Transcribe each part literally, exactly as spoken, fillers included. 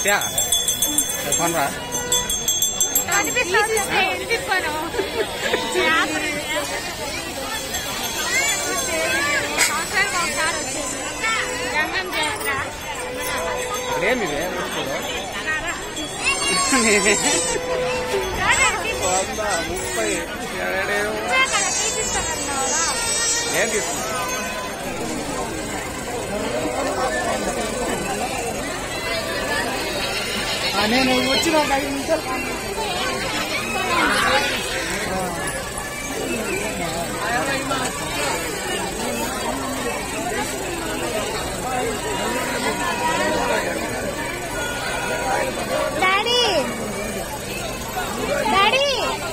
సత్య phone రా ఇక్కడేమిదే వంద ముప్పై ఏం తీసుకున్నా నేను వచ్చిన ఒక ఐదు నిమిషాలు డాడీ డాడీ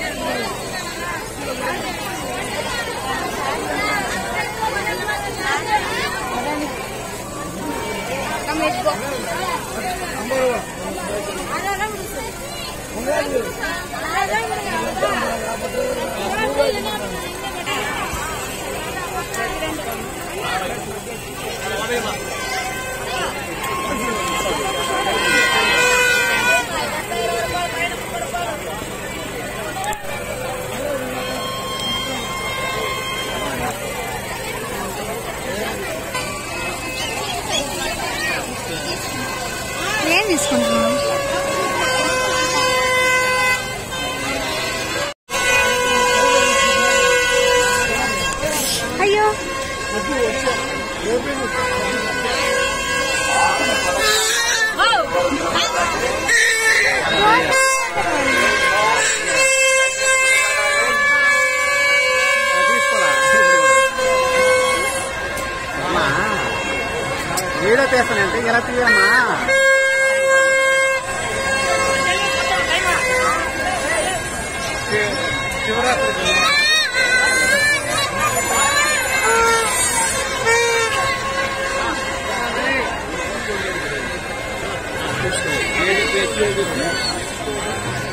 ఏం తీసుకుంటున్నావు? అయ్యో వీడియో తీస్తానంటే ఇలా తీయమ్మా శివరాత్రి ఏడు